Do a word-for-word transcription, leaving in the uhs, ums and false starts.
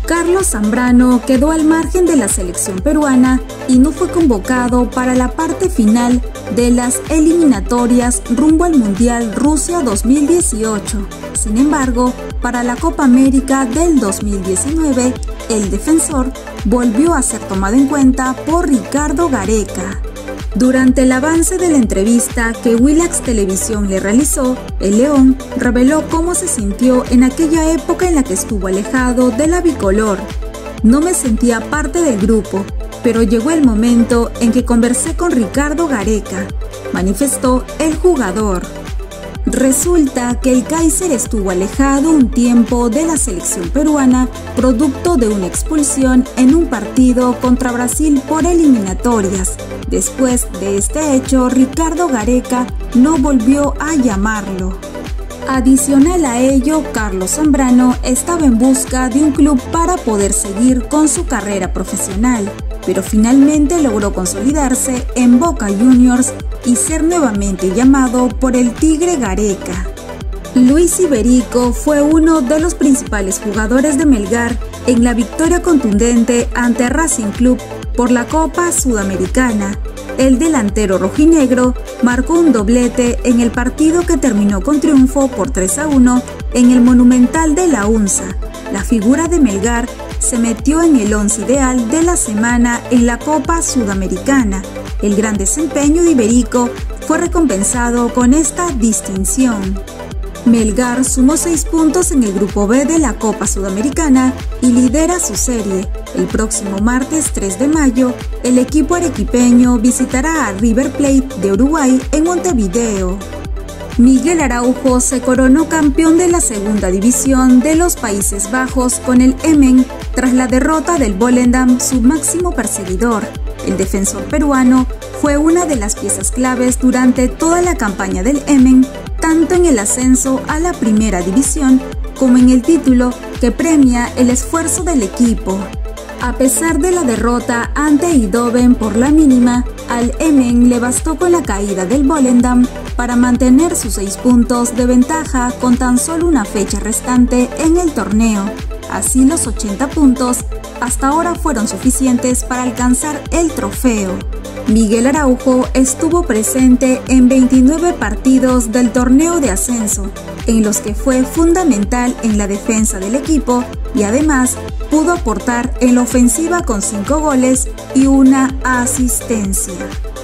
Carlos Zambrano quedó al margen de la selección peruana y no fue convocado para la parte final de las eliminatorias rumbo al Mundial Rusia dos mil dieciocho. Sin embargo, para la Copa América del dos mil diecinueve, el defensor volvió a ser tomado en cuenta por Ricardo Gareca. Durante el avance de la entrevista que Willax Televisión le realizó, el León reveló cómo se sintió en aquella época en la que estuvo alejado de la bicolor. No me sentía parte del grupo, pero llegó el momento en que conversé con Ricardo Gareca, manifestó el jugador. Resulta que el Kaiser estuvo alejado un tiempo de la selección peruana producto de una expulsión en un partido contra Brasil por eliminatorias. Después de este hecho, Ricardo Gareca no volvió a llamarlo. Adicional a ello, Carlos Zambrano estaba en busca de un club para poder seguir con su carrera profesional, pero finalmente logró consolidarse en Boca Juniors y ser nuevamente llamado por el Tigre Gareca. Luis Iberico fue uno de los principales jugadores de Melgar en la victoria contundente ante Racing Club por la Copa Sudamericana. El delantero rojinegro marcó un doblete en el partido que terminó con triunfo por tres a uno en el Monumental de la UNSA. La figura de Melgar se metió en el once ideal de la semana en la Copa Sudamericana. El gran desempeño de Iberico fue recompensado con esta distinción. Melgar sumó seis puntos en el Grupo B de la Copa Sudamericana y lidera su serie. El próximo martes tres de mayo, el equipo arequipeño visitará a River Plate de Uruguay en Montevideo. Miguel Araujo se coronó campeón de la segunda división de los Países Bajos con el Emmen tras la derrota del Volendam, su máximo perseguidor. El defensor peruano fue una de las piezas claves durante toda la campaña del Emmen, tanto en el ascenso a la primera división como en el título que premia el esfuerzo del equipo. A pesar de la derrota ante Eindhoven por la mínima, al Emmen le bastó con la caída del Volendam para mantener sus seis puntos de ventaja con tan solo una fecha restante en el torneo. Así, los ochenta puntos hasta ahora fueron suficientes para alcanzar el trofeo. Miguel Araujo estuvo presente en veintinueve partidos del torneo de ascenso, en los que fue fundamental en la defensa del equipo y además pudo aportar en la ofensiva con cinco goles y una asistencia.